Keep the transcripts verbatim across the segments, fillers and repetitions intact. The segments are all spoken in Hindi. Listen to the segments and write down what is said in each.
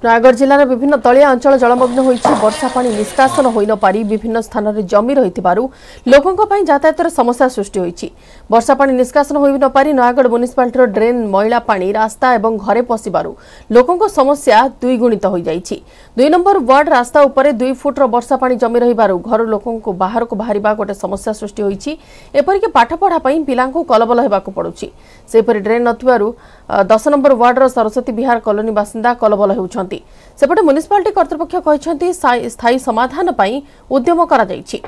नयगढ़ जिलार विभिन्न तलिया अंचल जलमग्न होइछि। वर्षा पानी निष्कासन होई न पारी विभिन्न स्थान रे जमी रहिथिबारु लोकंक पई यातायातर समस्या सृष्टि होइछि। वर्षा पानी निष्कासन होई न पारी नयगढ़ म्युनिसिपालिटीर ड्रेन मैला पानी रास्ता एवं घरे पसिबारु लोकंक समस्या दुई गुणित होई जाइछि। दुई नंबर वार्ड रास्ता उपरे दुई फुटर वर्षा पानी जमी रहिबारु घर लोकंक बाहर को बाहरिबा गोटे समस्या सृष्टि होइछि। एपरिक पाठ पढ़ा पई पिलांको कलबल हेबाको पडुछि। सेपरि ड्रेन नथिबारु दस नंबर वार्डर सरस्वती विहार कॉलोनी बासिंदा कलबल हेउछन्ति। सेपटे म्युनिसिपालिटी कर्तृपक्ष कहछन्ति स्थायी समाधान पई उद्यम करा जाइछि।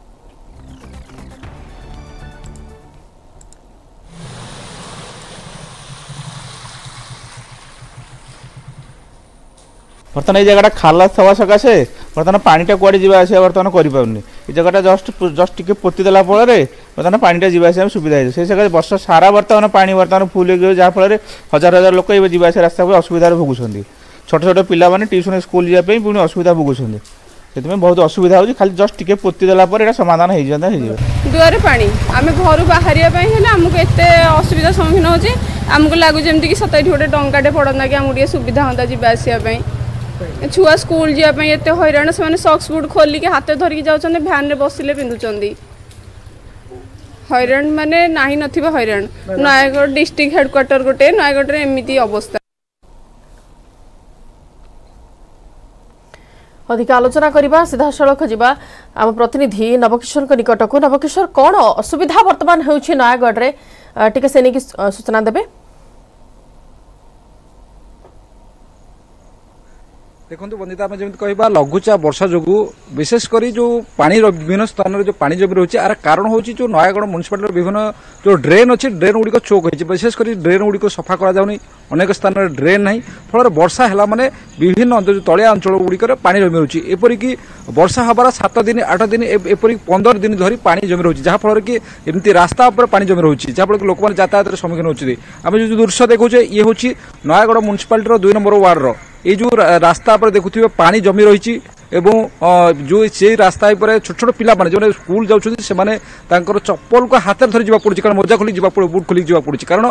बर्तमान ये जगह खाला थवा सकाशे बर्तमान पानीटा कुआडे जीवा आसे बर्तमान करि पाउनी। ये जगहटा जस्ट जस्ट टिके पोती देला फଳରେ बर्तमान पानीटा जीवा आसे सुविधा है। से जगह वर्ष सारा बर्तमान पानी बर्तमान फुल हो जा फଳରେ हजार हजार लोक ये जीवा आसे रास्ता पे असुविधा भोगुछन्ती। छोट छोट पिला माने ट्यूशन स्कूल जा पे पुणी असुविधा भोगुछन्ती। सेतमे बहुत असुविधा होची। खाली जस्ट टिके पोती देला पर एटा समाधान हे जंदा हे जीवा। दुआरे पानी आमे घर बाहरिया पई हेला हमको एते असुविधा सम्मुखीन होची। हमको लागु जेमति कि सताई गोटे टंकाटे पड़ंदा कि हमको सुविधा होता जीवा आसिया पई। छुआ स्कूल जावाई एत हैरान से सक्स बुट खोलिक हाथ धरिकी जाऊँ भैन रे बसिले पिंधुंट हैरान माने नाही नथिबा हैरान। नयगढ़ डिस्ट्रिक्ट हेडक्वार्टर गोटे नयगढ़ रे एमिति अवस्था। अधिक आलोचना करबा सीधा सड़क जीवा आम प्रतिनिधि नवकिशोर को निकट को। नवकिशोर कौन असुविधा वर्तमान होउछि नयगढ़ रे टिके सेनी की सूचना देबे। देखो बंदिता आम जमी कह लघुचाप वर्षा जो विशेषकर जो पानी विभिन्न स्थान में जो पानी जमी रही है कारण हूँ जो नयगढ़ म्युनिसिपालिटी विभिन्न जो ड्रेन अच्छी ड्रेन गुड़िक चोक होती विशेषकर ड्रेन गुड़िक सफा कराऊनी। अनेक स्थान में ड्रेन ना फल वर्षा है माने विभिन्न जो तलिया अंचल गुड़िक पानी जमी रही है। एपरिक वर्षा हबार सात दिन आठ दिन एपरिक पंद्रह दिन धरी पानी जमी रही है जहाँफल कि एमती रास्ता पर पानी जमी रही है जहाँफल कि लोक मैंने यातायात सम्मुखीन होती। आम जो दृश्य देखुचे ये हूँ नयगढ़ म्युनिसिपालिटी दुई नंबर वार्डर ये जो रास्ता पर देखुए पानी जमी रही एवं जो से रास्ता पर छोट छोट पिला माने जो स्कूल जाऊँ से चप्पल को हाथ धरी जावाक पड़े कारण मोजा खोली जावाक पड़े बुट खोली जावाक पड़े कारण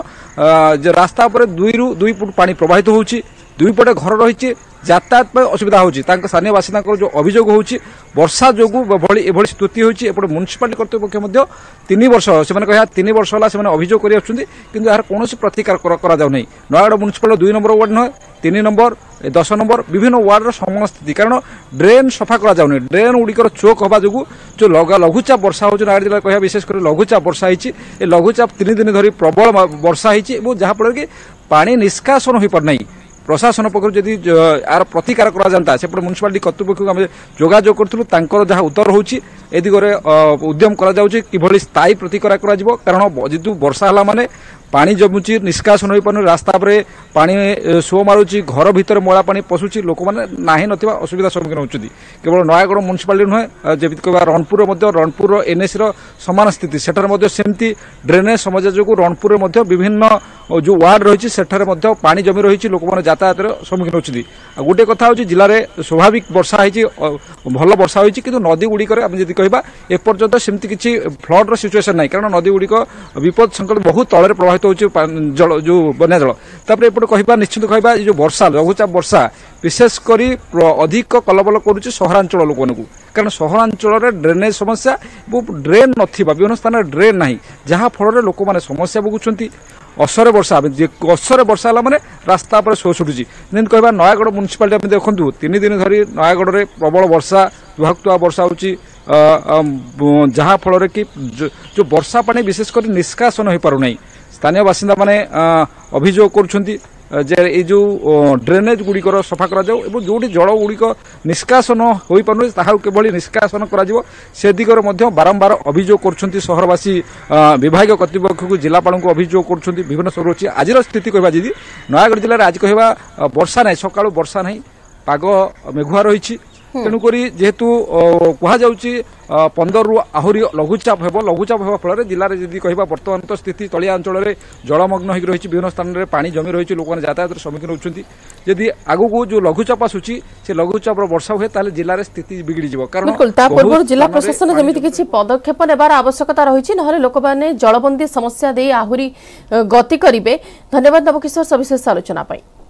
रास्ता पर दुई रु दुई फुट पानी प्रवाहित होउछि। दुई पटे घर रही यातायात पर असुविधा होउछि। स्थानीय बासिंदा जो अभियोग होउछि वर्षा जोगु एभली स्थिति होइछि। एपटे म्युनिसिपालिटी कर्तृपक्ष तीन वर्ष से कह तीन वर्ष है से अभियोग कर किंतु यार कौन प्रतिकार करा जाउ नहीं। नयगढ़ म्युनिसिपालिटी दुई नंबर वार्ड नुहे तीन नंबर दस नंबर विभिन्न वार्डर समान स्थिति कारण ड्रेन सफा करा जाउनी। ड्रेन गुड़िकर चोक हवा जो जो लघुचाप वर्षा हो नयगढ़ जिला कह विशेषकर लघुचाप वर्षा होती लघुचाप तीन दिन धरी प्रबल वर्षा होती जहाँफल कि पानी निष्कासन हो पारना। प्रशासन पक्ष जदि यार प्रतिकार करा जाता सेपटे म्युनिसिपालिटी कर्तृपक्ष आम जोगाजोग करूँ जहाँ उत्तर होची ए दिगरे उद्यम करा जाउछि किभली स्थायी प्रतिकार करा जिवो कारण जेतु वर्षा हला माने पानी जमुची निष्कासन हो पार रास्ता पर पानी सो मारुची घर भितर मैला पानी पशुची लोक मैंने नाही नथिबा असुविधा सम्मुखीन होउछथि। केवल नयगढ़ म्युनिसिपालिटी नुहे जेमिति कहबा रणपुर रणपुर एनएसी समान स्थिति सेठार सेमती ड्रेनेज समस्या जो रणपुर विभिन्न जो वार्ड रही है पानी जमी रही लोक मैंने यातायात सम्मुखीन होउछथि। गोटे कथा हूँ जिले में स्वाभाविक वर्षा होती भल वर्षा होती कि नदी गुड़िक जब कहबा एपर्यंत सेमती किसी फ्लड सिचुएसन ना कारण नदी गुड़िक विपद संकट बहुत तले प्रभावित जल जो बन्या जल तापर एपटे कहबा निश्चित कहबा जो वर्षा लघुचाप वर्षा विशेषकर अधिक कलबल करुच्ची सहरांचल लोक मानू कारण सहरांचल ड्रेनेज समस्या ड्रेन नथिबा विभिन्न स्थान ड्रेन ना जहाँ फल लोक मैंने समस्या भोगुंट। असरे वर्षा असरे वर्षा है माने रास्ता पर शो छुटुची जेमती कहबा नयगढ़ म्युनिसिपालिटी देखु तीन दिन धरी नयगढ़ में प्रबल वर्षा दुहाकुआ वर्षा होची जहाँ फल कि जो वर्षा पानी विशेषकर निष्कासन हो पारना। स्थानीय बासिंदा माने अभियोग करुछंती जे ये जो ड्रेनेज गुड़िकर सफा करा जाऊ एवं जोटी जल गुड़िक निष्कासन हो पार ताहा केवल निष्कासन करा जिवो से दिगरे मध्य बारंबार अभियोग करुछंती सहरवासी विभाग कर्तृपक्ष को जिलापाल को अभियोग करुछंती विभिन्न सब रही। आज स्थिति कहबा जी नयगढ़ जिले में आज कहबा वर्षा ना सकाळु वर्षा ना पाग मेघुआ रही तेणुक जेहेतु कहुच्छी पंदर रु आहरी लघुचाप हो लघुचाप होगा फल जिले में जब कह बर्तमान तो स्थिति तलिया अंचल में जलमग्न हो रही विभिन्न स्थान में पानी जमी रही लोक यातायात सम्मुखीन होती। जदि आगू जो लघुचाप आसूची से लघुचाप वर्षा हुए ताले जिले में स्थिति बिगड़ी जीव कारण जिला प्रशासन जमी किसी पदक्षेप नेबार आवश्यकता रही ना लोक मैंने जलबंदी समस्या दे आहरी गति करेंगे। धन्यवाद नवकिशोर सविशेष आलोचना।